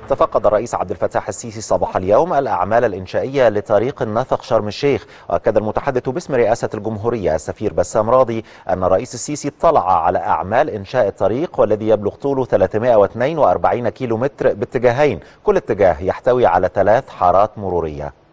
تفقد الرئيس عبد الفتاح السيسي صباح اليوم الأعمال الإنشائية لطريق النفق شرم الشيخ. وأكد المتحدث باسم رئاسة الجمهورية السفير بسام راضي أن الرئيس السيسي اطلع على أعمال إنشاء الطريق والذي يبلغ طوله 342 كيلومتر باتجاهين، كل اتجاه يحتوي على 3 حارات مرورية.